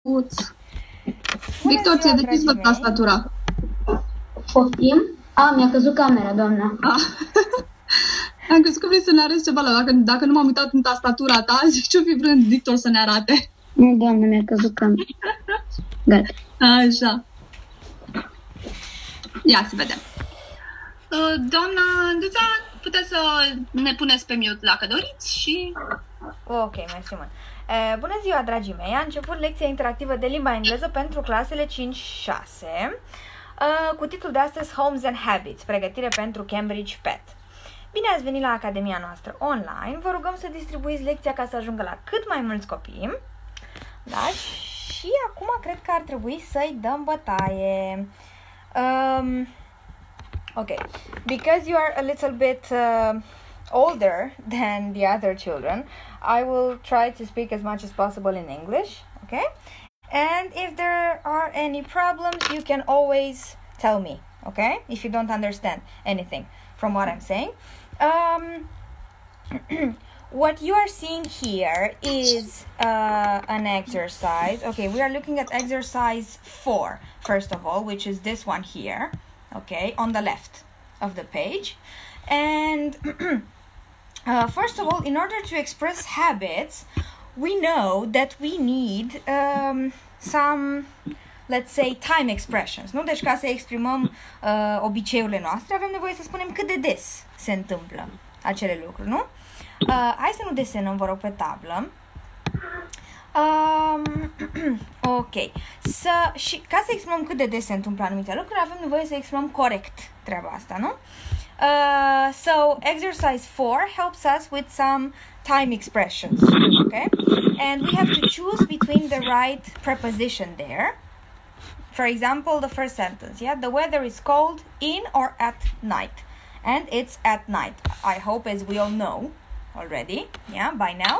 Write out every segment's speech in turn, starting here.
Victor, ți-e deschisă tastatura. Poftim? Mi-a căzut camera, doamna. Am crezut că vrei să ne arăți ceva, dacă nu m-am uitat în tastatura ta, zic ce-o fi vrând Victor să ne arate. Nu, doamna, mi-a căzut camera. Gata. Așa. Ia să vedem. Doamna Anduța, puteți să ne puneți pe mute dacă doriți și... Ok, mersi mult. Bună ziua, dragii mei! A început lecția interactivă de limba engleză pentru clasele 5-6 cu titlul de astăzi Homes and Habits, pregătire pentru Cambridge PET. Bine ați venit la Academia noastră online. Vă rugăm să distribuiți lecția ca să ajungă la cât mai mulți copii. Da? Și acum cred că ar trebui să-i dăm bătaie. Okay, because you are a little bit older than the other children, I will try to speak as much as possible in English, okay? And if there are any problems, you can always tell me, okay? If you don't understand anything from what I'm saying. What you are seeing here is an exercise. Okay, we are looking at exercise 4, first of all, which is this one here, okay, on the left of the page. And first of all, in order to express habits, we know that we need some, let's say, time expressions, nu? Deci ca să exprimăm obiceiurile noastre, avem nevoie să spunem cât de des se întâmplă acele lucruri, nu? Hai să nu desenăm, vă rog, pe tablă. Ok. Și ca să exprimăm cât de des se întâmplă anumite lucruri, avem nevoie să exprimăm corect treaba asta, nu? So exercise 4 helps us with some time expressions, okay? And we have to choose between the right preposition there. For example, the first sentence, yeah? The weather is cold in or at night. And it's at night. I hope, as we all know already, yeah, by now.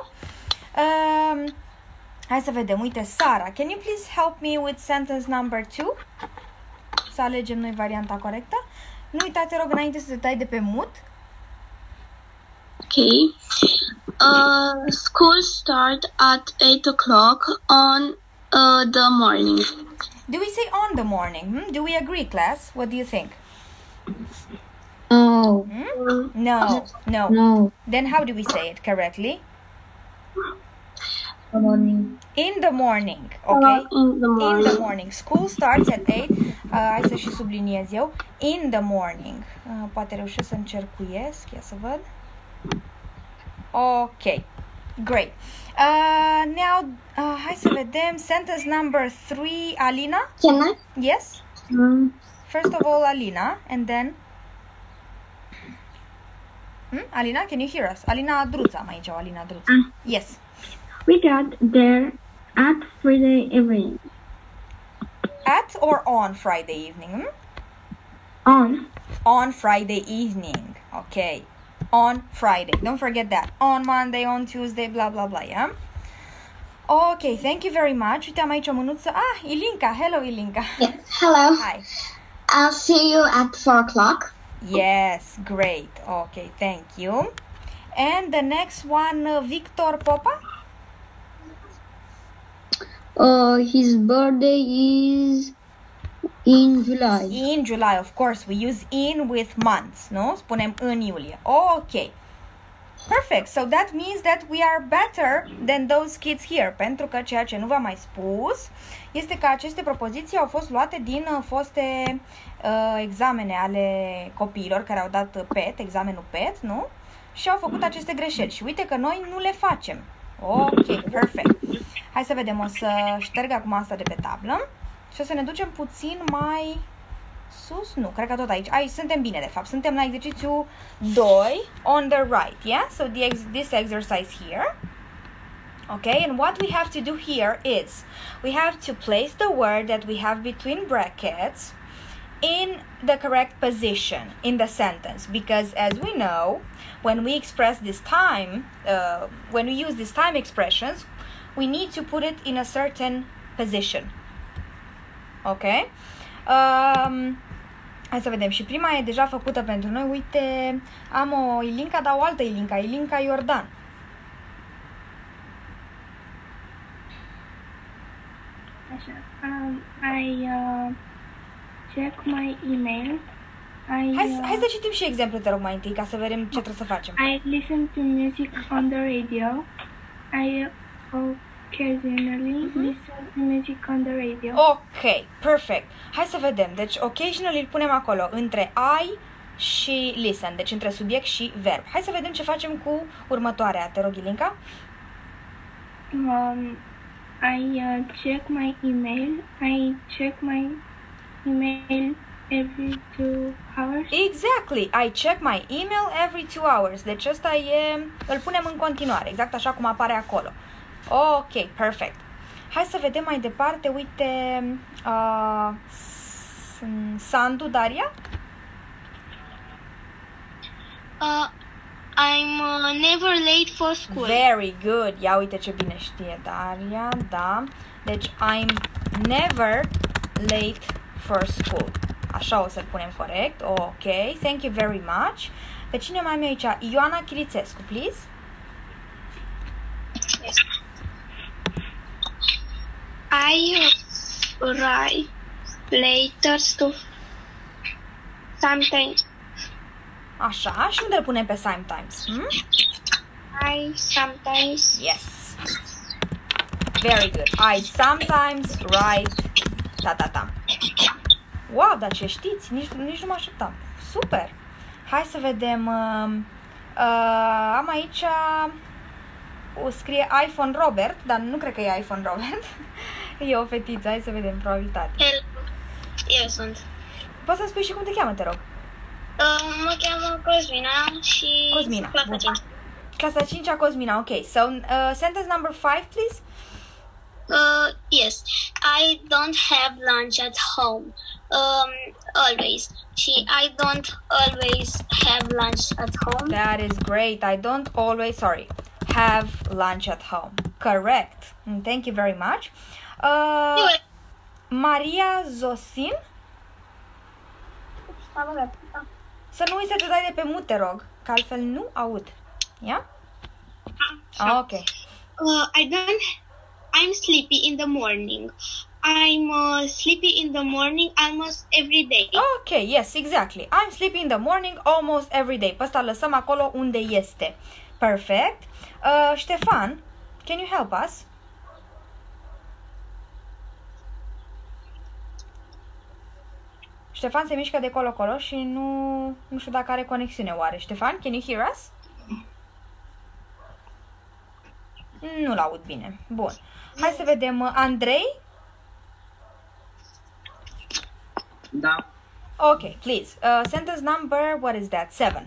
Hai să vedem, uite, Sara, can you please help me with sentence number 2? Să alegem noi varianta corectă. Nu uita, te rog, înainte să te tai de pe mute. Okay. School start at 8 o'clock on the morning. Do we say on the morning? Do we agree, class? What do you think? No. No. Then how do we say it correctly? The morning. In the morning, okay? In the morning. In the morning. School starts at 8. Hai să și subliniez eu. In the morning. Poate reușesc să încercuiesc. Ia să văd. Ok. Great. Now, hai să vedem. Sentence number 3, Alina? Can I? Yes? First of all, Alina, and then... Alina, can you hear us? Alina Druța, mai aici, Alina Druța. Yes. We got there at Friday evening. At or on Friday evening? On. On Friday evening. Okay. On Friday. Don't forget that. On Monday, on Tuesday, blah, blah, blah, yeah? Okay, thank you very much. Uite, am aici o mânuță. Ilinca. Hello, Ilinca. Yes. Hello. Hi. I'll see you at 4 o'clock. Yes, great. Okay, thank you. And the next one, Victor Popa? His birthday is in July. In July, of course. We use in with months, no? Spunem în iulie. Okay. Perfect. So that means that we are better than those kids here. Pentru că ceea ce nu v-am mai spus este că aceste propoziții au fost luate din foste examene ale copiilor care au dat PET, examenul PET, nu? Și au făcut aceste greșeli. Și uite că noi nu le facem. Ok, perfect. Hai să vedem, o să șterg acum asta de pe tablă și o să ne ducem puțin mai sus. Nu, cred că tot aici. Aici suntem bine, de fapt. Suntem la exercițiu 2, on the right, yeah? So this exercise here. Okay, and what we have to do here is we have to place the word that we have between brackets in the correct position in the sentence, because as we know, when we express this time, when we use these time expressions, we need to put it in a certain position. Okay? Hai să vedem. Și prima e deja făcută pentru noi. Uite, am o Ilinca, dar o altă Ilinca. Ilinca Iordan. Așa. I check my email. Hai să citim și exemplu, te rog, mai întâi, ca să vedem ce trebuie să facem. I listen to music on the radio. I occasionally listen to music on the radio. Ok, perfect. Hai să vedem. Deci, occasionally îl punem acolo, între I și listen, deci între subiect și verb. Hai să vedem ce facem cu următoarea. Te rog, Ilinca. I check my email. I check my email every 2 hours. Exactly. I check my email every 2 hours. Deci ăsta îl punem în continuare, exact așa cum apare acolo. Ok, perfect. Hai să vedem mai departe. Uite, Sandu, Daria? I'm never late for school. Very good. Ia uite ce bine știe Daria, da. Deci I'm never late for school. Așa o să-l punem corect. Ok, thank you very much. Pe cine mai am eu aici? Ioana Chirițescu, please. Yes. I write letters to sometimes. Așa, și unde îl punem pe sometimes? I sometimes. Yes. Very good. I sometimes write ta-ta-ta. Wow, dar ce știți? Nici nu mă așteptam. Super. Hai să vedem. Am aici scrie iPhone Robert, dar nu cred că e iPhone Robert. E o fetiță, hai să vedem probabilitate. Hello. Eu sunt. Poți să-mi spui și cum te cheamă, te rog? Mă cheamă Cosmina și Cosmina. clasa 5. Clasa 5-a Cosmina, ok. So, sentence number 5, please. Yes. I don't have lunch at home. Always. I don't always have lunch at home. That is great. I don't always, have lunch at home. Correct. Thank you very much. Maria Zosin? Să nu uiți să te dai de pe mute, te rog, că altfel nu aud. Yeah? Ok. I'm sleepy in the morning. I'm sleepy in the morning almost every day. Ok, yes, exactly. I'm sleepy in the morning almost every day. Pe ăsta lăsăm acolo unde este. Perfect. Ștefan, can you help us? Ștefan se mișcă de colo-colo și nu știu dacă are conexiune oare. Ștefan, can you hear us? Nu-l aud bine. Bun. Hai să vedem. Andrei? Da. Ok, please. Sentence number, what is that? 7.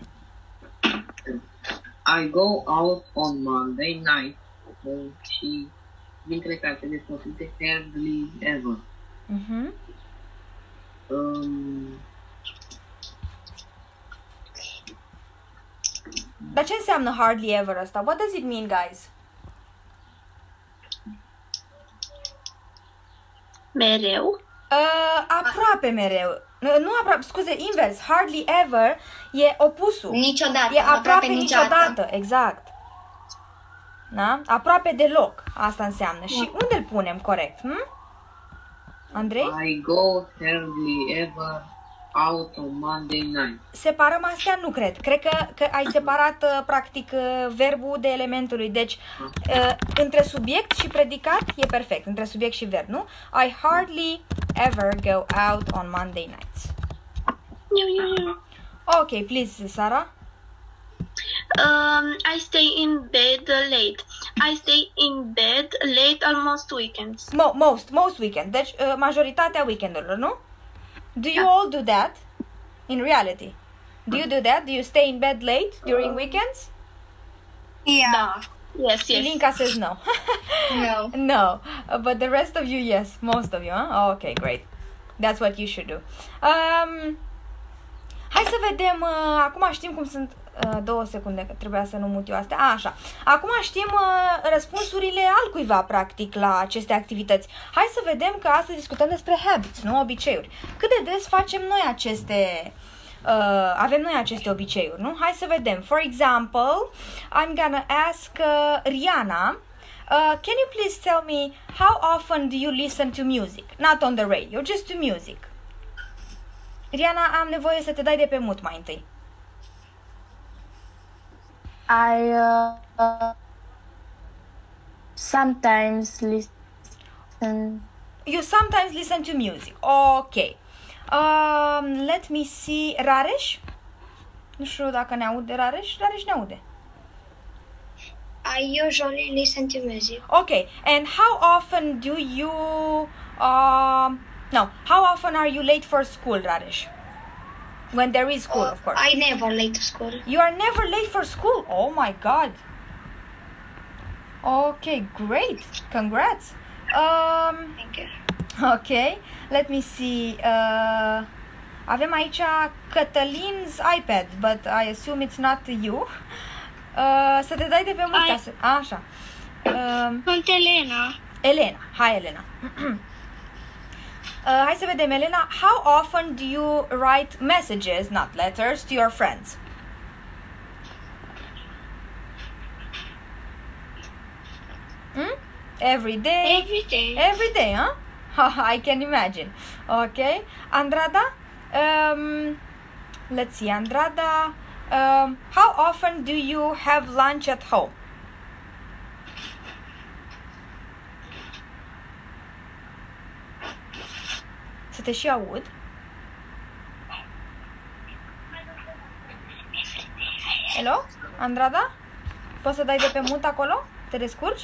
I go out on Monday night și dintre cartele folosite hardly ever. Dar ce înseamnă hardly ever asta? What does it mean, guys? Mereu. Aproape mereu. Nu aproape, scuze, invers. Hardly ever e opusul. Niciodată. E aproape niciodată. Exact. Da? Aproape deloc. Asta înseamnă. Și unde îl punem corect? Andrei? I go hardly ever out on Monday night. Separăm astea? Nu cred. Cred că ai separat practic verbul de elementului. Deci între subiect și predicat e perfect. Între subiect și verb, nu? I hardly ever go out on Monday nights. Ok, please, Sara. I stay in bed late. I stay in bed late almost weekends. Most weekend. Deci majoritatea weekendurilor, nu? Do you all do that in reality? Do you do that? Do you stay in bed late during weekends? Yeah. Da. Yes. Ilinka says no. No. No. But the rest of you, yes. Most of you, huh? Oh, okay, great. That's what you should do. Hai să vedem. Acum știm cum sunt. 2 secunde, că trebuia să nu mut eu astea. Așa. Acum știm răspunsurile altcuiva, practic, la aceste activități. Hai să vedem că astăzi discutăm despre habits, nu obiceiuri. Cât de des facem noi aceste... avem noi aceste obiceiuri, nu? Hai să vedem. For example, I'm gonna ask Riana, Can you please tell me how often do you listen to music? Not on the radio, just to music. Riana, am nevoie să te dai de pe mut mai întâi. I sometimes listen. You sometimes listen to music. Okay. Let me see. Rareș? Nu știu dacă ne aude Rareș. Rareș ne aude. I usually listen to music. Okay. And how often do you... how often are you late for school, Rareș? When there is school, of course. I never late to school. You are never late for school? Oh my god. Okay, great. Congrats. Thank you. Okay, let me see. Avem aici Cătălin's iPad, but I assume it's not you. Să te dai de pe mult ca să... Așa. Sunt Elena. Elena. Hi, Elena. Hai să vedem, Elena. How often do you write messages, not letters, to your friends? Every day? Every day. Every day, huh? I can imagine. Okay. Andrada? Let's see, Andrada. How often do you have lunch at home? Să te și aud. Hello? Andrada? Poți să dai de pe mut acolo? Te descurci?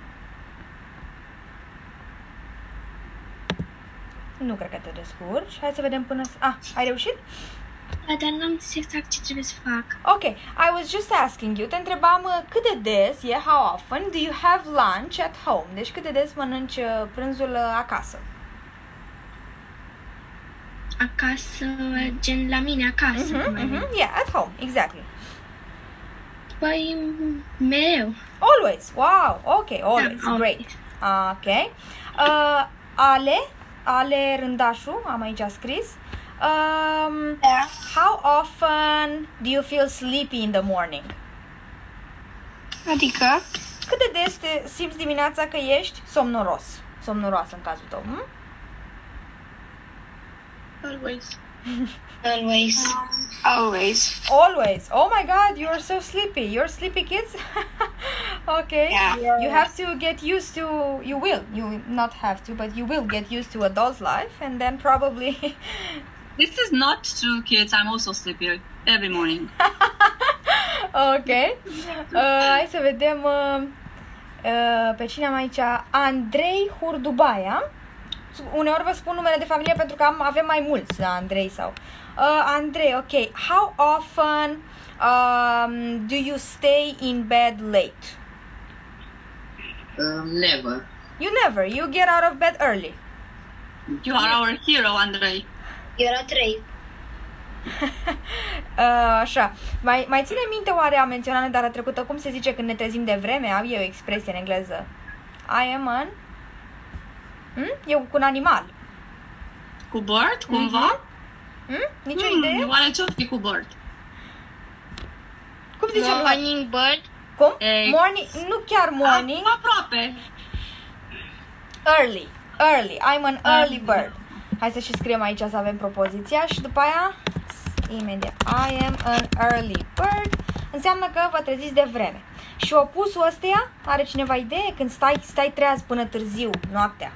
Nu cred că te descurci. Hai să vedem până... ai reușit? Da, dar n-am zis exact ce trebuie să fac. Ok, I was just asking you. Te întrebam cât de des, how often do you have lunch at home? Deci cât de des mănânci prânzul acasă? Acasă, gen la mine acasă. Yeah, at home, exactly. Păi, mereu. Always, wow, ok, always, Da, great. Ok. Ale Rândașu, am aici scris. Da. How often do you feel sleepy in the morning? Adică? Cât de des te simți dimineața că ești somnoroasă în cazul tău? Always. Always. Always. Always. Oh my god, you're so sleepy. You're sleepy kids? Okay. Yeah. You have to get used to, you not have to, but you will get used to adult life, and then probably... This is not true, kids. I'm also sleepy every morning. Ok. Hai să vedem pe cine am aici. Andrei Hurdubaia. Uneori vă spun numele de familie pentru că avem mai mulți Andrei sau... Andrei, ok. How often do you stay in bed late? Never. You never. You get out of bed early. You are our hero, Andrei. Era 3. Așa. Mai ține minte oare am menționat data trecută cum se zice când ne trezim de vreme? Am eu o expresie în engleză. I am an... E cu un animal. Cu bird, cumva? Nicio idee? Oare ce-o fi cu bird? Cum zicem la... Morning bird. Cum? Egg. Morning, nu chiar morning. Aproape. Early. I'm an early bird. Hai să și scriem aici să avem propoziția și după aia, imediat, I am an early bird, înseamnă că vă treziți de vreme. Și opusul ăsteia, are cineva idee? Când stai treaz până târziu, noaptea.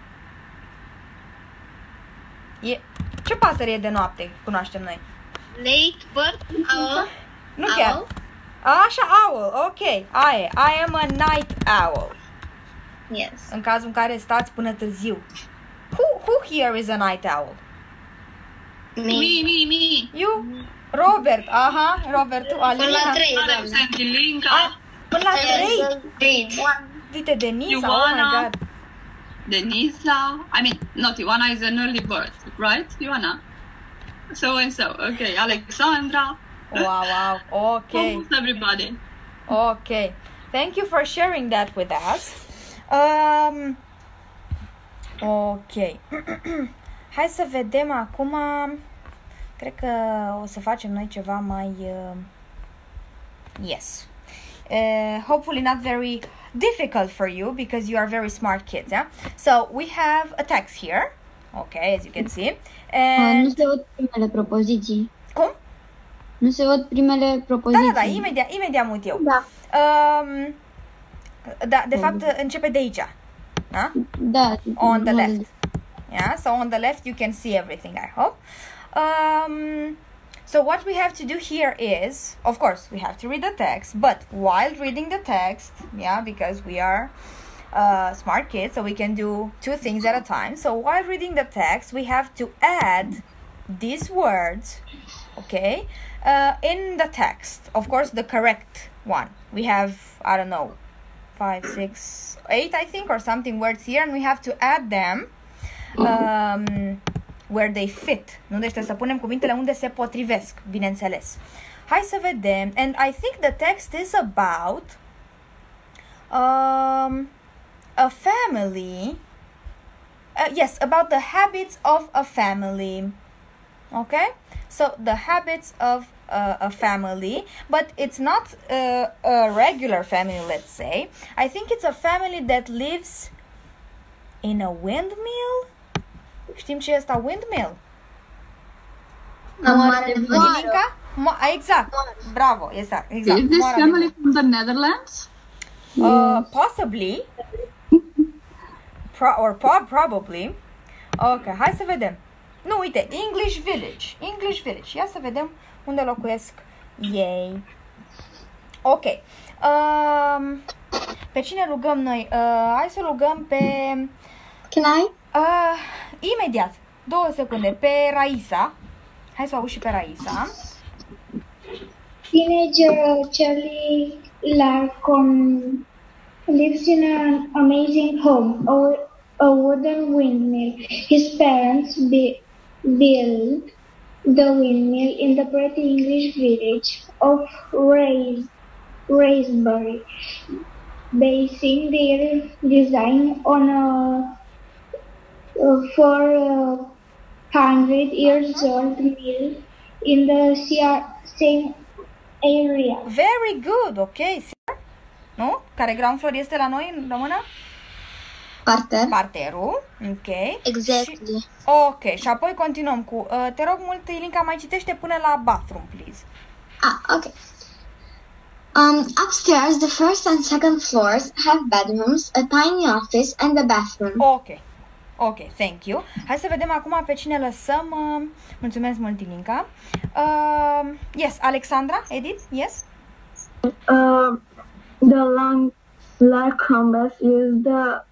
Ce pasăre e de noapte, cunoaștem noi? Late bird. Owl. Nu chiar. Owl? Așa, owl, ok. I am a night owl. Yes. În cazul în care stați până târziu. Who here is a night owl? Me. Me. You? Robert, aha, Robert, tu, Alina. Până la 3, doamne. Santilinca, Până la 3? Read. Uite, Denisa, oh Ioana. my god. Denisa. I mean, not Ioana is an early bird, right? Ioana. So and so. Okay, Alexandra. Wow, ok. Almost everybody. Ok. Thank you for sharing that with us. Ok. Hai să vedem acum. Cred că o să facem noi ceva mai... Yes. Hopefully not very difficult for you because you are very smart kids, yeah? So we have a text here, okay, as you can see. Nu And se văd primele propoziții. cum? Nu se văd primele Da, propoziții. da, imediat mut eu. Da. Da, de fapt începe de aici. Da? Da. On the left. Yeah, so on the left you can see everything, I hope. So what we have to do here is, of course, we have to read the text, but while reading the text, yeah, because we are smart kids, so we can do two things at a time. So while reading the text, we have to add these words, okay, in the text. Of course, the correct one. We have, I don't know, 5, 6, 8, I think, or something words here, and we have to add them where they fit. Nu? Deci trebuie să punem cuvintele unde se potrivesc, bineînțeles. Hai să vedem. And I think the text is about a family. Yes, about the habits of a family. Okay? So the habits of a family, but it's not a regular family, let's say. I think it's a family that lives in a windmill. Știm ce este windmill? Ilinca? Exact. Bravo. Exact. Is this Moara family de from the Netherlands? possibly. Probably. Ok, hai să vedem. Nu, uite, English Village. Ia să vedem unde locuiesc ei. Ok. Pe cine rugăm noi? Hai să rugăm pe... Can I? Imediat. 2 secunde. Pe Raisa. Hai să o auzi și pe Raisa. Teenager Charlie Larcon lives in an amazing home, a wooden windmill. His parents built the windmill in the pretty English village of Raisbury, basing their design on a 400 years old mill in the same area. Very good, ok. Nu? Care ground floor este la noi în română? Parter. Parterul, ok. Exactly. Ok, și apoi continuăm cu... te rog mult, Ilinca, mai citește până la bathroom, please. Okay. Upstairs, the first and second floors have bedrooms, a tiny office, and a bathroom. Ok, thank you. Hai să vedem acum pe cine lăsăm. Mulțumesc mult, Ilinca. Yes, Alexandra, Edith, yes? The Larcombes use the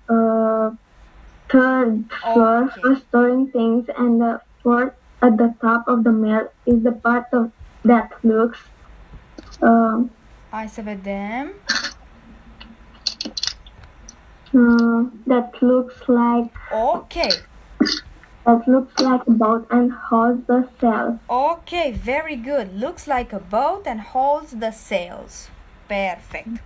third floor for storing things, and the fourth at the top of the mill is the part of that looks. Hai să vedem. That looks like. Ok. That looks like a boat and holds the sails. Ok, very good. Looks like a boat and holds the sails. Perfect.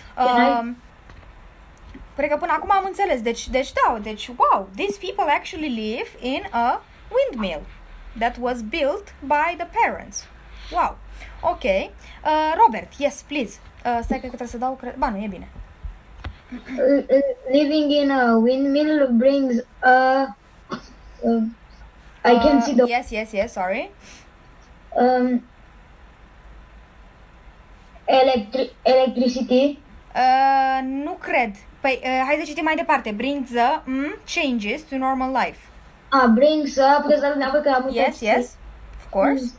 Cred că până acum am înțeles. Deci, wow, these people actually live in a windmill that was built by the parents. Wow. Ok. Robert, yes, please. Stai că trebuie să dau... Ba, nu, e bine. Living in a windmill brings I can see the... Yes, sorry. Electricity. Nu cred. Păi, hai să citim mai departe. Brings the changes to normal life. Brings up, puteți să neapărat că am uitat. Yes, of course.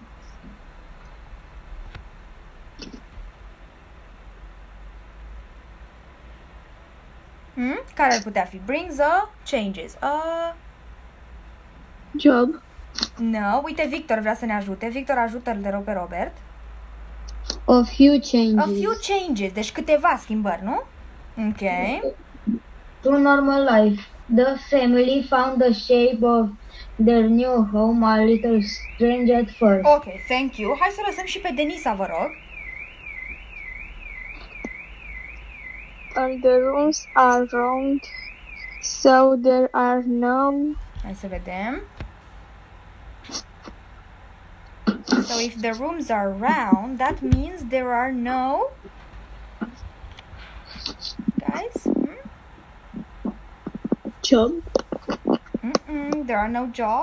Care ar putea fi? Brings the changes. Job. No, uite, Victor vrea să ne ajute. Victor, ajută-l, te rog, pe Robert. A few changes. A few changes, deci câteva schimbări, nu? Ok. To normal life. The family found the shape of their new home a little strange at first. Ok, thank you. Hai să lăsăm și pe Denisa, vă rog. And the rooms are round, so there are no. Hai să vedem. So if the rooms are round, that means there are no... guys? Job. There are no job.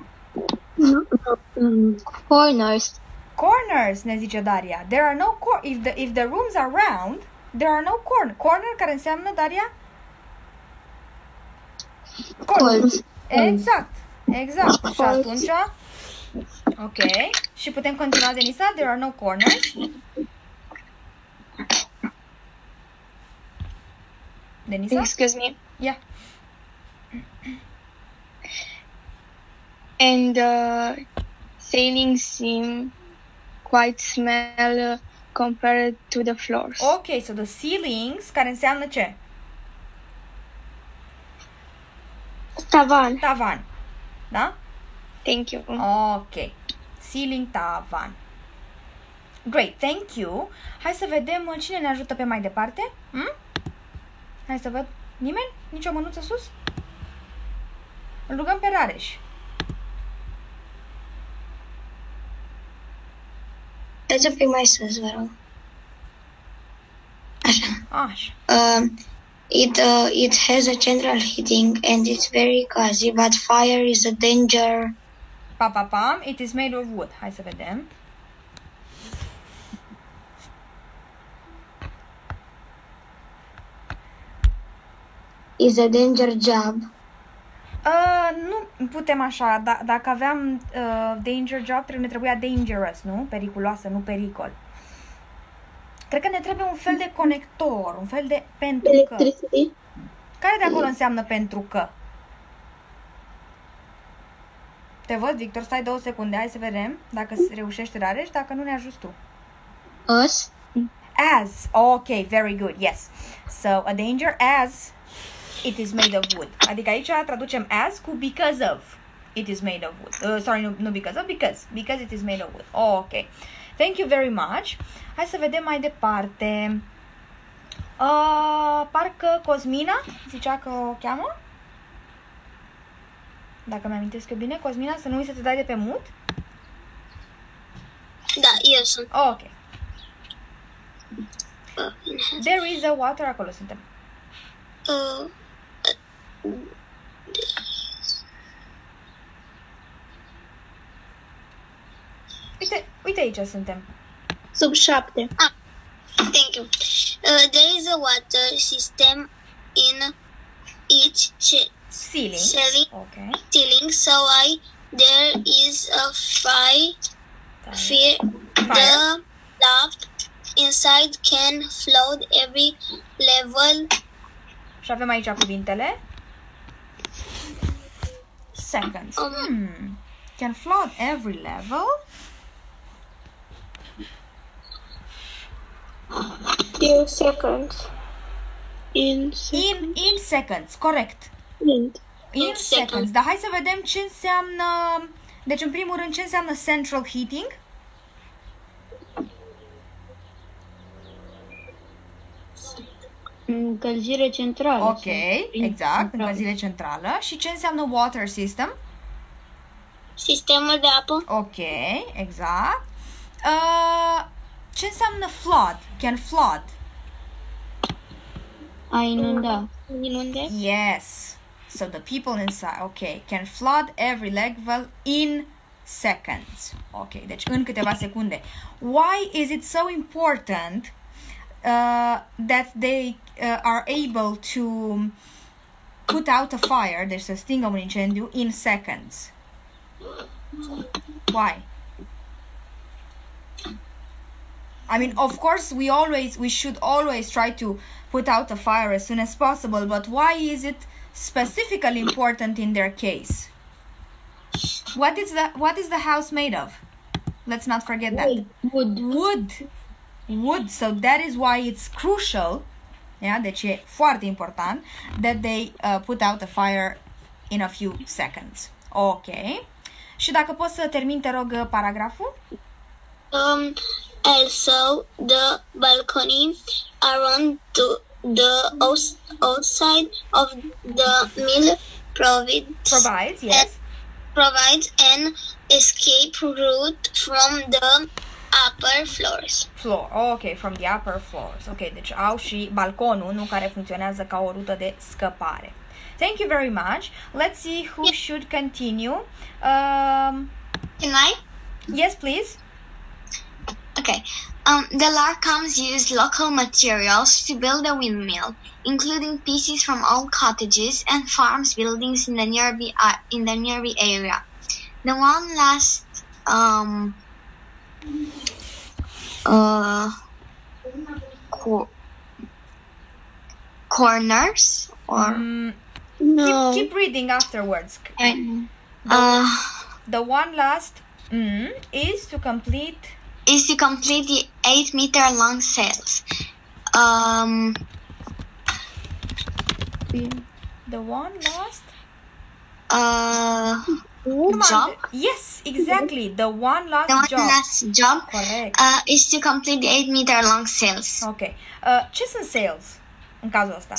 Corners. Corners, ne zice Daria. There are no if the rooms are round, there are no corner care înseamnă, Daria? Corners. Exact. Și atunci ok. Și putem continua, Denisa? There are no corners. Denisa? Excuse me. Yeah. And ceilings seem quite small compared to the floors. Ok, so the ceilings, care înseamnă ce? Tavan. Tavan. Da? Thank you. Ok. Ceiling, tavan. Great, thank you. Hai să vedem cine ne ajută pe mai departe. Hai să văd. Nimeni? Nici o mânuță sus? Îl rugăm pe Rareș. Dați un pic mai sus, vă rog. Așa. It has a central heating and it's very cozy, but fire is a danger. Pam. It is made of wood. Hai să vedem. Is a danger job. Nu putem așa. Dacă aveam danger job, ne trebuia dangerous, nu? Periculoasă, nu pericol. Cred că ne trebuie un fel de conector, un fel de pentru că. Electricity. Care de acolo înseamnă pentru că? Te văd, Victor, stai 2 secunde, hai să vedem dacă reușești, Rareș, dacă nu ne ajuți tu. Us? As. Ok, very good, yes. So, a danger as it is made of wood. Adică aici traducem as cu because of it is made of wood. Sorry, nu because of, because it is made of wood. Ok. Thank you very much. Hai să vedem mai departe. Parcă Cosmina zicea că o cheamă. Dacă mi-amintesc eu bine, Cosmina, să nu uiți să te dai de pe mut. Da, eu sunt. Ok. There is a water, acolo suntem. Uite aici suntem. Sub 7. Thank you. There is a water system in each Ceiling. Okay. ceiling, so there is a fire. The loft inside can flood every level. Și avem aici cuvintele. Seconds. Can flood every level. In seconds. In seconds, corect. In seconds. Dar hai să vedem ce înseamnă. Deci, în primul rând, ce înseamnă central heating? Încălzire centrală. Ok, exact, încălzire centrală. Și ce înseamnă water system? Sistemul de apă. Ok, exact. Ce înseamnă flood? Can flood? A inunda. Inunde. Yes. So the people inside, okay, can flood every level in seconds. Ok, deci în câteva secunde. Why is it so important that they are able to put out a fire, deci să stingă un incendiu, in seconds? Why? I mean, of course, we should always try to put out a fire as soon as possible, but why is it specifically important in their case? What is the house made of? Let's not forget that. Wood. So that is why it's crucial. Yeah, deci e foarte important that they put out a fire in a few seconds. Ok. Și dacă poți să termin, te rog, paragraful. Also, the balcony around the outside of the mill provides yes. Provides an escape route from the upper floors. Floor. Ok, from the upper floors. Ok, deci au și balconul, nu, care funcționează ca o rută de scăpare. Thank you very much. Let's see who should continue. Can I? Yes, please. Okay. The Larkhams used local materials to build a windmill, including pieces from old cottages and farms buildings in the nearby area. The one last corners or no. Keep reading afterwards. The one last is to complete the 8-meter long sails. The one last job. Yes, exactly. The one last job. Correct. Is to complete the 8-meter long sails. Ok. Ce sunt sails în cazul ăsta?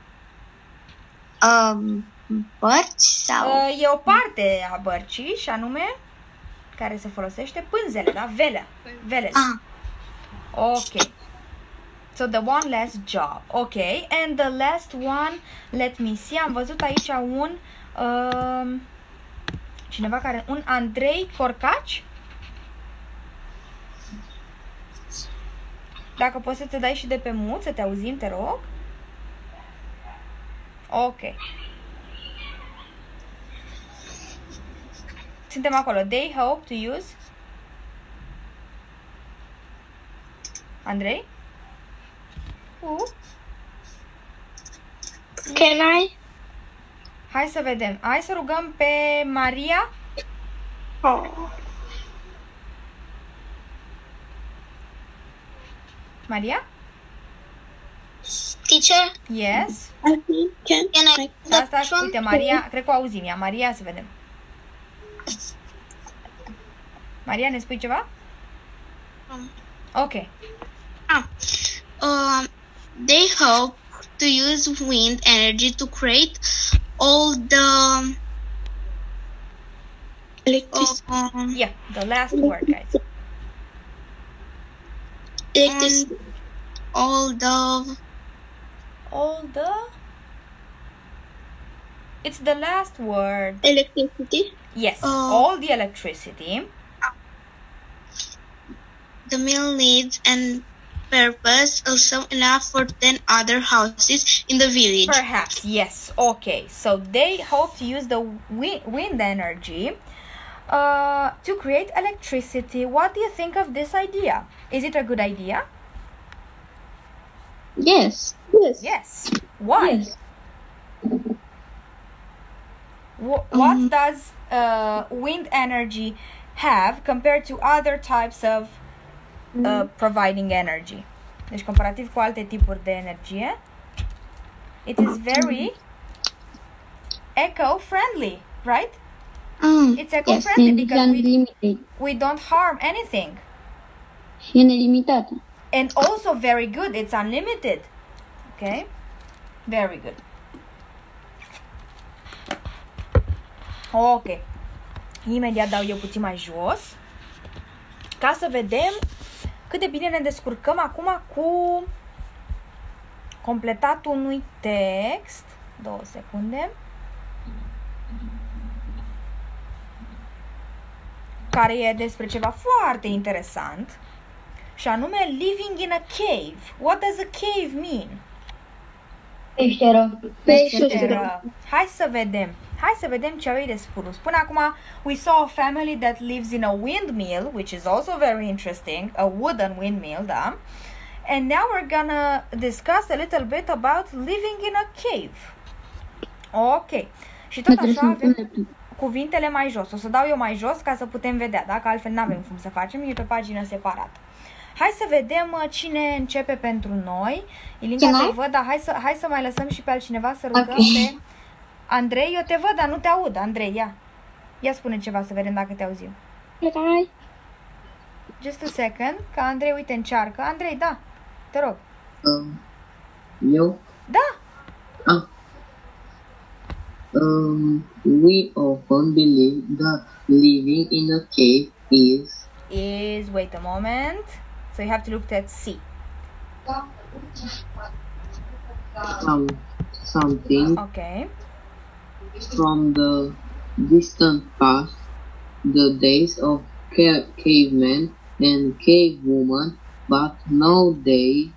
Bărci sau? E o parte a bărcii și anume care se folosește pânzele, da? Velele. Ok. So the one last job. Ok. And the last one, let me see. Am văzut aici un cineva care... Un Andrei Corcaci? Dacă poți să te dai și de pe mut, să te auzim, te rog. Ok. Suntem acolo. They hope to use... Andrei? Can I? Hai să vedem. Hai să rugăm pe Maria. Maria? Teacher? Yes. Can I? Asta, uite, Maria, cred că o auzim ea. Maria, să vedem. Maria, ne spui ceva? Ok. They hope to use wind energy to create all the electricity. Yeah, the last word, guys. All the It's the last word. Electricity? Yes, all the electricity. The mill needs and purpose also enough for 10 other houses in the village. Perhaps, yes. Okay, so they hope to use the wind energy to create electricity. What do you think of this idea? Is it a good idea? Yes. Yes. Why? Yes. What does wind energy have compared to other types of providing energy? Deci, comparativ cu alte tipuri de energie, it is very eco-friendly, right? It's eco-friendly because we don't harm anything. Și e nelimitată. And also very good, it's unlimited. Okay? Very good. Ok. Imediat dau eu puțin mai jos ca să vedem cât de bine ne descurcăm acum cu completatul unui text. 2 secunde. Care e despre ceva foarte interesant și anume living in a cave. What does a cave mean? Peșteră. Hai să vedem ce au ei de spus. Până acum, we saw a family that lives in a windmill, which is also very interesting, a wooden windmill, da? And now we're gonna discuss a little bit about living in a cave. Ok. Și tot așa avem cuvintele mai jos. O să dau eu mai jos ca să putem vedea, da? Că altfel n-avem cum să facem, e pe pagină separată. Hai să vedem cine începe pentru noi. Ilinca, te văd, dar hai să mai lăsăm și pe altcineva să rugăm pe... Andrei, eu te văd, dar nu te aud. Andrei, ia spune ceva să vedem dacă te auzim. Just a second, că Andrei, uite, încearcă. Andrei, da, te rog. Eu? Da. We often believe that living in a cave is is, wait a moment. So you have to look at C. Something Okay. from the distant past, the days of cavemen and cavewoman, but no days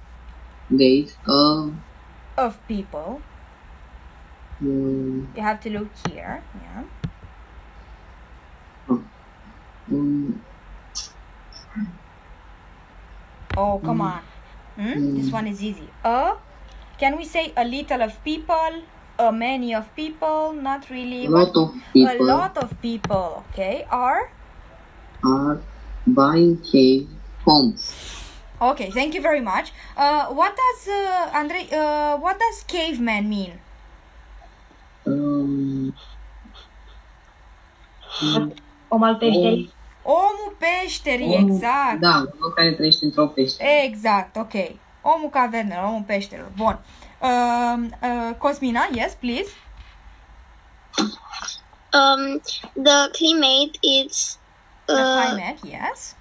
Of people. um, You have to look here. Yeah. um, Oh, come on. This one is easy. Can we say a little of people? A many of people? Not really. a lot of A people lot of people. Okay. Are? are buying cave homes. Okay. Thank you very much. What does Andrei? What does caveman mean? Om al peșterii. Omul peșterii. Exact. Da, unul care trăiește într-o peșteră. Exact. Ok. Omul cavernelor. Omul peșterilor. Bun. Cosmina, yes, please. The climate is The climate, yes.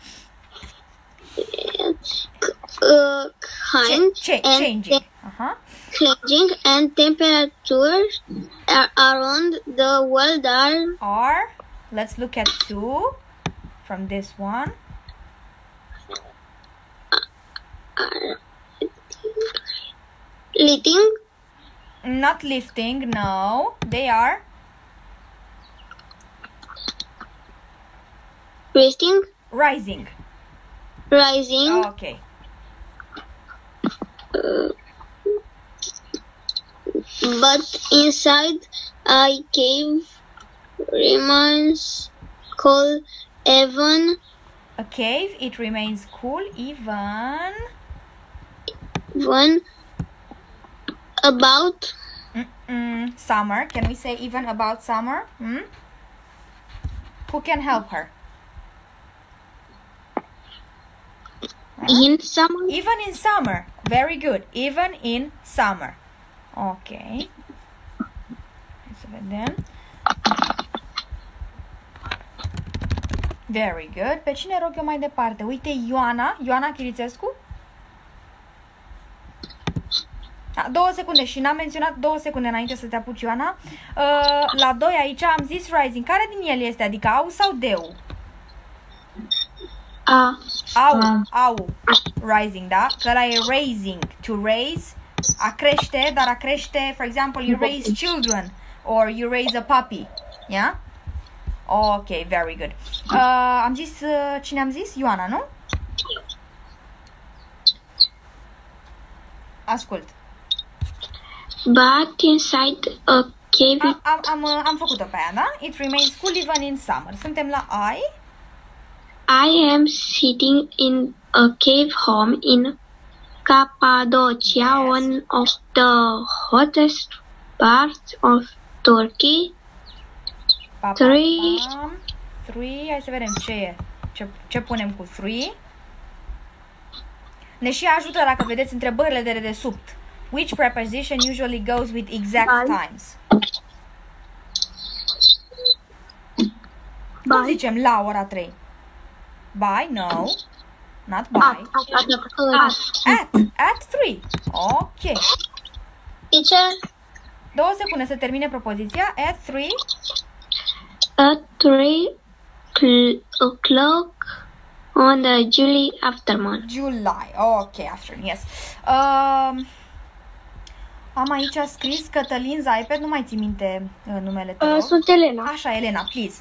kind Changing. changing, and temperatures around the world Are, let's look at 2 from this one. lifting, Not lifting, no. They are rising, rising. Okay. but inside a cave remains cold even A cave, it remains cool even when about summer. Can we say even about summer? Who can help her? in summer. Even in summer. Very good. Even in summer. Ok. Hai să vedem. Very good. Pe cine rog eu mai departe? Uite, Ioana Chirițescu. 2 secunde și n-am menționat 2 secunde înainte să te apuci, Ioana. La 2 aici am zis rising. Care din el este? Adică au sau deu? Au. Rising, da? Că ăla e raising. To raise. A crește, dar a crește, for example, you raise children. Or you raise a puppy. Yeah? Ok, very good. Am zis, cine am zis? Ioana, nu? Ascult. But inside a cave. Am făcut-o pe aia, da? It remains cool even in summer. Suntem la I. I am sitting in a cave home in Cappadocia, one of the hottest parts of Turkey. 3. 3, hai să vedem ce e. Ce punem cu 3. Ne și ajută dacă vedeți întrebările de dedesubt. Which preposition usually goes with exact times? Cum zicem la ora 3? By? No. Not by. At 3. Ok. Teacher? 2 secunde să termine propoziția. At 3. At 3 o'clock on the July afternoon. July. Ok, afternoon, yes. Am aici scris Cătălin Zaipet, nu mai țin minte numele tău. Sunt Elena. Așa, Elena, please.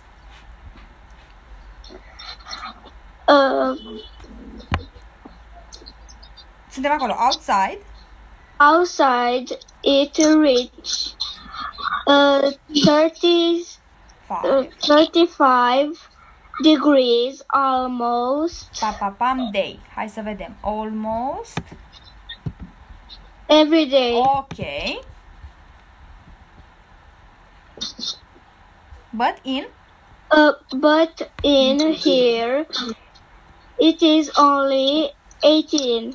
Suntem acolo. Outside. Outside it reached 35 degrees almost. Day. Hai să vedem. Almost. Every day. Ok. But in here it is only 18.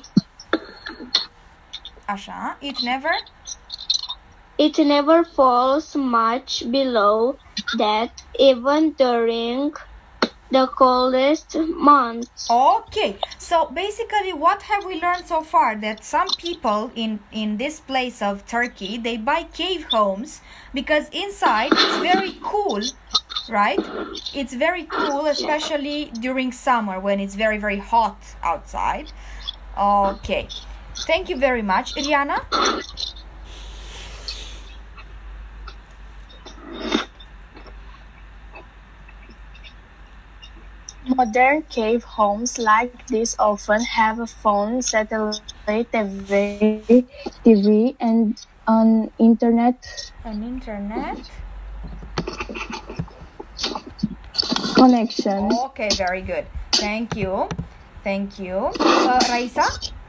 Așa. It never falls much below that even during the coldest months. Okay, so basically what have we learned so far? That some people in this place of Turkey, they buy cave homes because inside it's very cool, right? It's very cool, especially during summer when it's very, very hot outside. Okay, thank you very much. Iriana? Modern cave homes like this often have a phone, satellite TV, and an internet connection. Okay, very good. Thank you. Thank you. Raisa?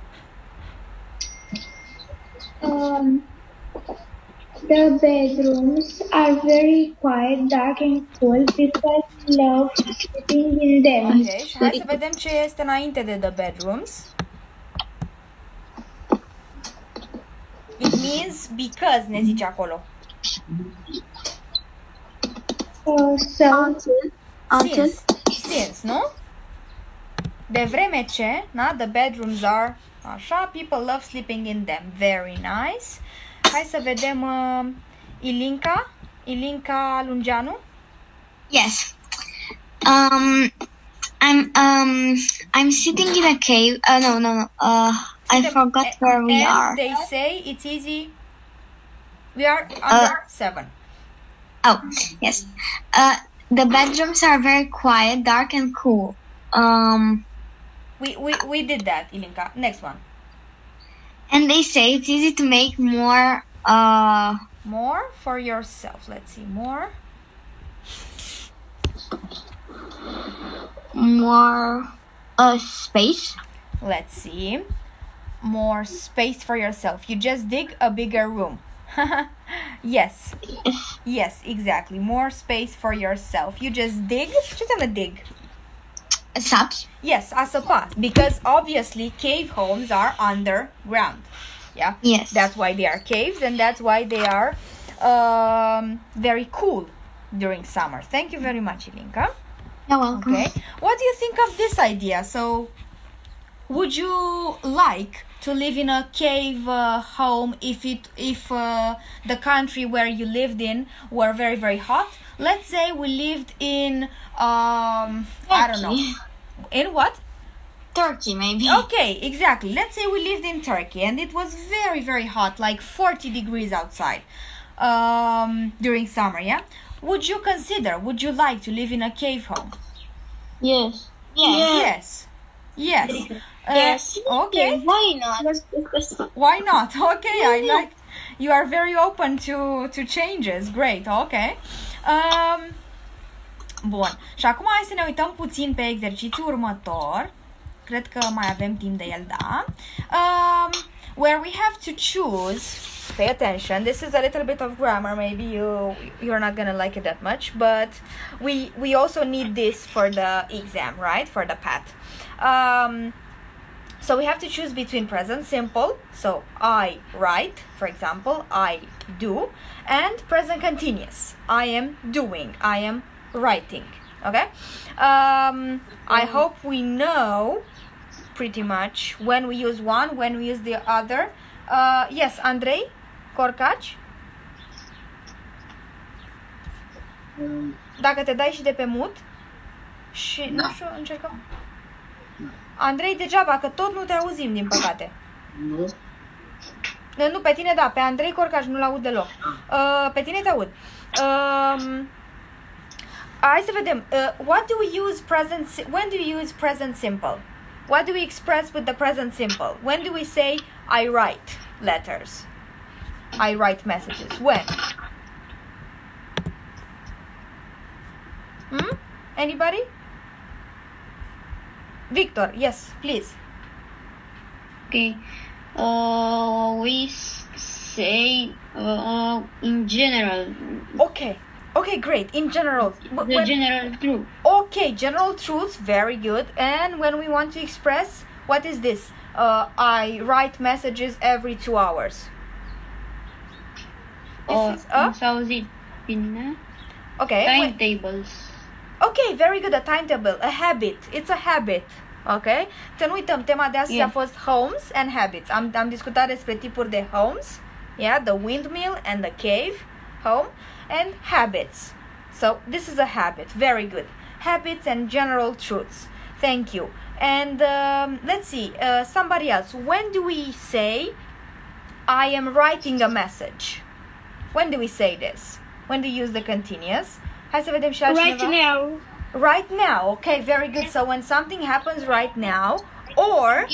The bedrooms are very quiet, dark and cool. People love sleeping in them. Ok, și hai să vedem ce este înainte de the bedrooms. It means because, ne zice acolo. Since, nu? De vreme ce, na, the bedrooms are așa, people love sleeping in them. Very nice. Hai să vedem Ilinca Lungeanu. Yes. I'm sitting in a cave. No. I forgot where we are. They say it's easy. We are under 7. Oh, yes. The bedrooms are very quiet, dark and cool. We did that, Ilinka. Next one. And they say it's easy to make more for yourself. Let's see. More space. Let's see. More space for yourself. You just dig a bigger room. Yes, exactly. More space for yourself. You just dig. Ce înseamnă dig? Saps. Yes, a săpa. Because obviously cave homes are underground. Yeah. Yes. That's why they are caves, and that's why they are very cool during summer. Thank you very much, Ilinka. You're welcome. Okay. What do you think of this idea? So, would you like to live in a cave home if the country where you lived in were very, very hot? Let's say we lived in I don't know. In what? Turkey, maybe. Okay, exactly. Let's say we lived in Turkey and it was very, very hot, like 40 degrees outside during summer, yeah? Would you like to live in a cave home? Yes. Yes. Yes. Okay. Why not? Why not? Okay, I like. You are very open to changes. Great. Okay. Bun. Și acum hai să ne uităm puțin pe exercițiul următor. Cred că mai avem timp de el, da. Where we have to choose. Pay attention. This is a little bit of grammar. Maybe you're not gonna like it that much, but we also need this for the exam, right? For the PAT. So we have to choose between present simple, so I write, for example, I do, and present continuous, I am doing, I am writing, okay? I hope we know pretty much when we use one, when we use the other. Yes, Andrei Corcaci? Dacă te dai și de pe mut și, nu știu, încercăm. Andrei, degeaba, că tot nu te auzim, din păcate. Nu? Nu, pe tine da, pe Andrei Corcaș nu-l aud deloc. Pe tine te aud. Hai să vedem. When do we use present simple? What do we express with the present simple? When do we say I write letters? I write messages. When? Anybody? Victor, yes, please. Okay. We say in general. Okay, great. In general. General truth. Okay, general truths, very good. And when we want to express, what is this? I write messages every 2 hours. S-a auzit bine. Okay. Timetables. Ok, very good, a timetable, a habit, it's a habit. Ok? Să nu uităm, tema de astăzi a fost homes and habits. Am discutat despre tipuri de homes, yeah, the windmill and the cave home, and habits. So this is a habit, very good. Habits and general truths. Thank you. And let's see, somebody else. When do we say, I am writing a message? When do we say this? When do you use the continuous? Hai să vedem și altcineva. Right now. Right now. Okay, very good. So when something happens right now, or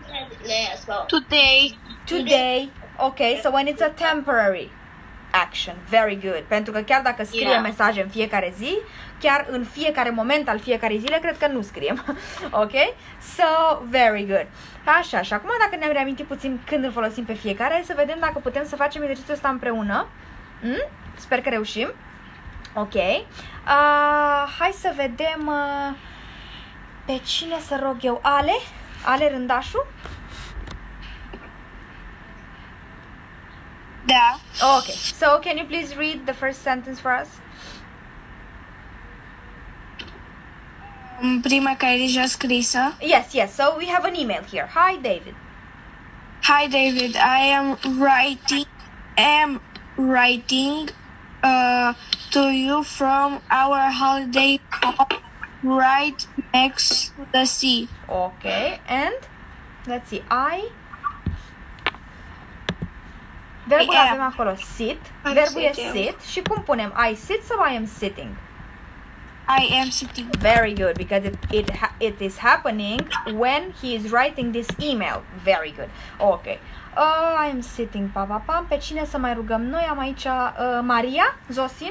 today. Okay, so when it's a temporary action. Very good. Pentru că chiar dacă scriem mesaje în fiecare zi, chiar în fiecare moment al fiecarei zile, cred că nu scriem. Ok? So, very good. Așa, și acum dacă ne-am reamintit puțin când îl folosim pe fiecare, hai să vedem dacă putem să facem exercițiul ăsta împreună. Sper că reușim. Ok. Hai să vedem pe cine să rog eu. Ale Rândașu? Da. Okay. So can you please read the first sentence for us? Prima care e deja scrisă. Yes. So we have an email here. Hi, David. Hi, David. I am writing to you from our holiday home right next to the sea. Okay. And let's see. Verbul avem acolo sit. Verbul e sit. Și cum punem? I sit sau I am sitting? I am sitting. Very good, because it is happening when he is writing this email. Very good. Okay. I am sitting. Pe cine să mai rugăm noi? Am aici Maria Zosin.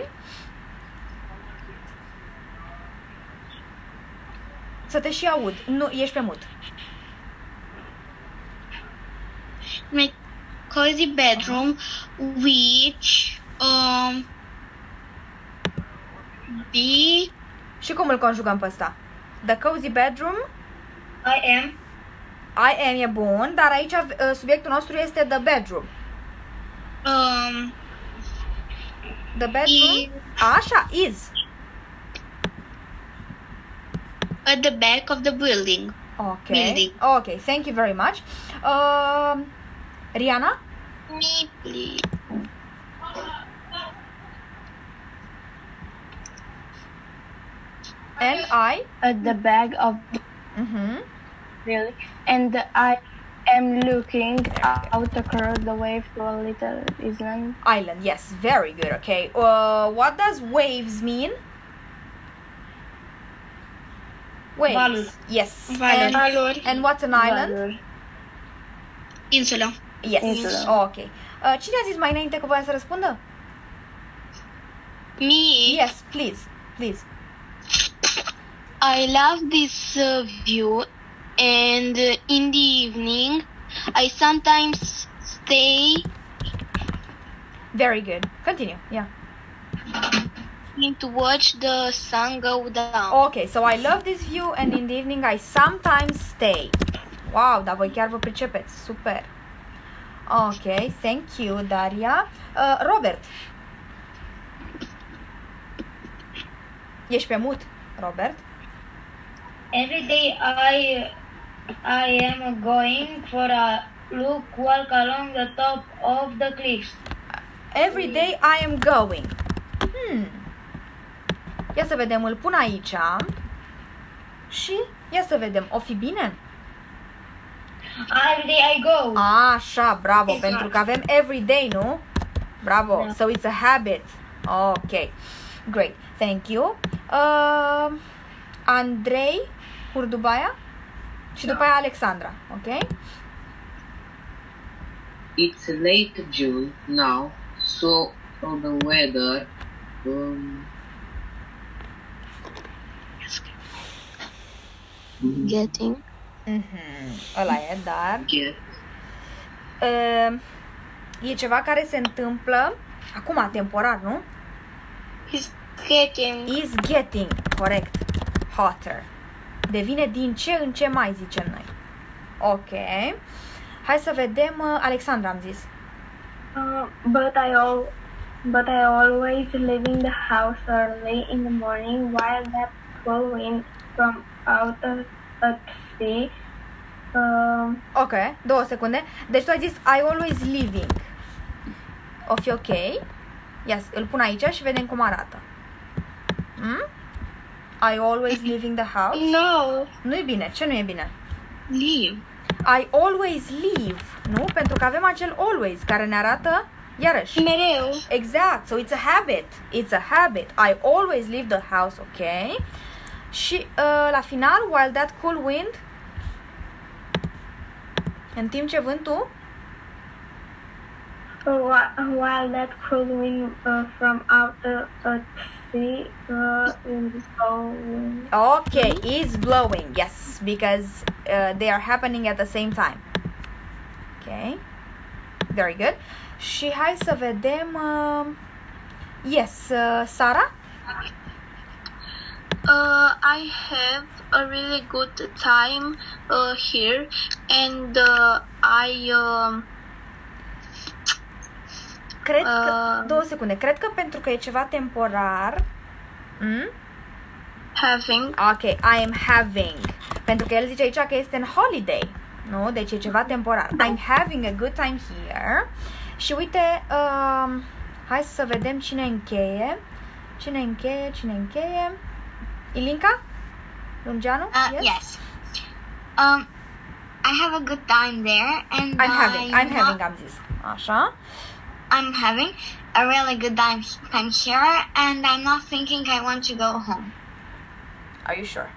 Să te și aud. Nu, ești pe mut. My cozy bedroom, which be. Și cum îl conjugăm pe ăsta? The cozy bedroom. I am e bun, dar aici subiectul nostru este the bedroom. The bedroom. Așa, is. At the back of the building. Okay. Okay, thank you very much. Rihanna? Me, please. And I? At the back of the building. And I am looking out across the wave to a little island. Island, yes, very good. Okay. What does waves mean? Waves. Valuri. Yes. Valuri. And what's an island? Valuri. Insula. Yes. Insula. Ok. Cine a zis mai înainte că voia să răspundă? Me. Yes, please. I love this view, and in the evening, I sometimes stay. Very good. Continue. Yeah. To watch the sun go down. Okay, so I love this view, and in the evening I sometimes stay. Wow, dar voi chiar vă pricepeți. Super. Ok, thank you, Daria. Robert. Ești pe mut, Robert? Every day I am going for a walk along the top of the cliffs. Every day I am going. Ia să vedem, îl pun aici. Și ia să vedem, o fi bine? Every day I go. Așa, bravo, exact. Pentru că avem every day, nu? Bravo, yeah. So it's a habit. Ok, great, thank you. Andrei Hurdubaia și după aia Alexandra, ok? It's late June now, so the weather Getting. Ăla e, dar e ceva care se întâmplă acum, temporar, nu? Is getting, corect. Hotter. Devine din ce în ce mai, zicem noi. Ok. Hai să vedem, Alexandra am zis. but I always leaving the house early in the morning while that cool wind from out at sea. Ok, 2 secunde. Deci tu ai zis I always leaving. O fi ok? Yes, îl pun aici și vedem cum arată. I always leaving the house? No. Nu e bine. Ce nu e bine? Leave. I always leave, nu? Pentru că avem acel always care ne arată iarăși. Mereu. Exact. So it's a habit. It's a habit. I always leave the house, ok? Și la final, while that cool wind, în timp ce vântul, while that cool wind from out at sea is blowing. okay, is blowing, yes, because they are happening at the same time. Okay, very good. Și hai să vedem, yes, Sara? I have a really good time here, and Cred că, 2 secunde, cred că pentru că e ceva temporar. having. Ok, I am having. Pentru că el zice aici că este în holiday, nu? Deci e ceva temporar. I'm having a good time here. Și uite, hai să vedem cine încheie. Cine încheie? Ilinca? Lungeanu? Yes. I have a good time there, and I'm having, am zis. Așa. I'm having a really good time here, and I'm not thinking I want to go home. Are you sure?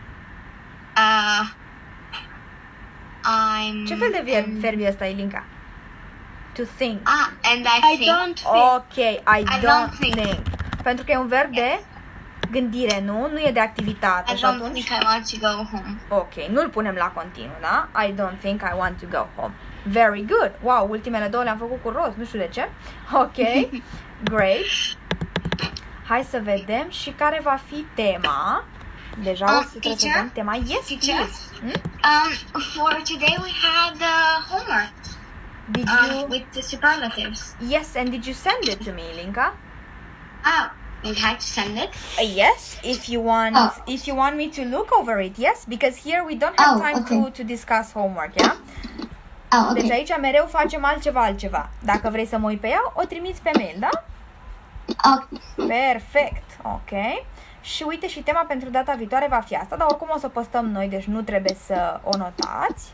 I'm... Ce fel de verb e ăsta, Ilinca? To think. And I think. Don't think. Ok, I don't think. Pentru că e un verb de gândire, nu? Nu e de activitate. I don't think I want to go home. Ok, nu-l punem la continuu, da? I don't think I want to go home. Very good. Wow, ultimele 2 le-am făcut cu rost, nu știu de ce. Ok, great. Hai să vedem și care va fi tema. Deja o să trebuie să vedem tema. Yes, please. For today we had homework. Did you... with the superlatives. Yes, and did you send it to me, Ilinca? You had to send it? Yes, if you want me to look over it, yes, because here we don't have time to discuss homework, yeah? Okay. Deci aici mereu facem altceva. Dacă vrei să mă uit pe ea, o trimiți pe mail, da? Perfect, ok. Și uite, și tema pentru data viitoare va fi asta, dar oricum o să postăm noi, deci nu trebuie să o notați.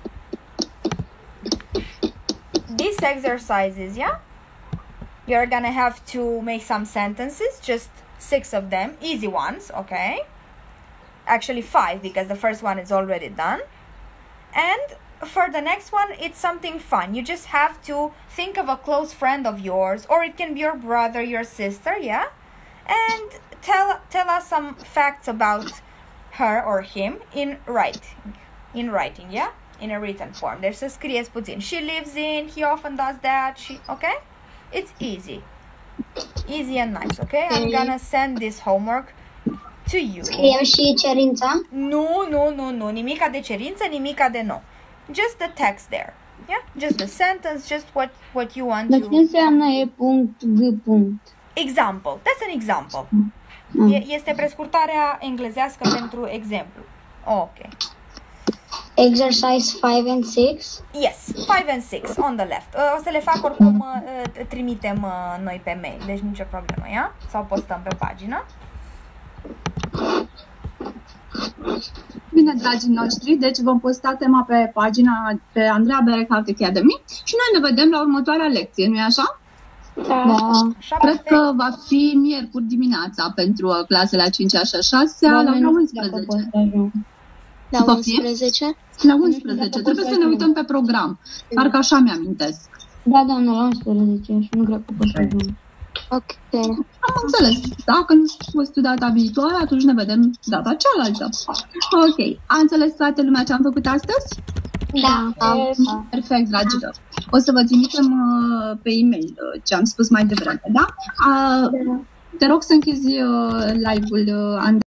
These exercises, yeah? You're gonna have to make some sentences, just 6 of them, easy ones, okay? Actually 5, because the first one is already done. And for the next one, it's something fun. You just have to think of a close friend of yours, or it can be your brother, your sister, yeah? And tell us some facts about her or him in writing, yeah? In a written form. Deci să scrieți puțin. She lives in, he often does that, okay? It's easy. Easy and nice, okay? I'm gonna send this homework to you. Scriem și cerința? Nu. Nimica de cerință, nimica de no. Just the text there. Yeah? Just the sentence, just what you want to... Dar ce înseamnă e.g. Example. That's an example. Este prescurtarea englezească pentru exemplu. Ok. Exercise 5 and 6? Yes, 5 and 6 on the left. O să le fac oricum, trimitem noi pe mail, deci nicio problemă, ia? Sau postăm pe pagină. Bine, dragii noștri, deci vom posta tema pe pagina pe Andreea Berecart Academy și noi ne vedem la următoarea lecție, nu-i așa? Da. Cred că va fi miercuri dimineața pentru clasele a 5-a și a 6-a la 11. La 11? La 11. Trebuie să ne uităm pe program. Parcă așa mi-amintesc. Da, doamnă, la 11 și nu cred că pot să ajung. Ok. Am înțeles. Dacă nu fost data viitoare, atunci ne vedem data cealaltă. Ok. A înțeles toată lumea ce am făcut astăzi? Da. Perfect, dragilor. O să vă trimitem pe e-mail ce am spus mai devreme, da? Te rog să închizi live-ul, Andrei.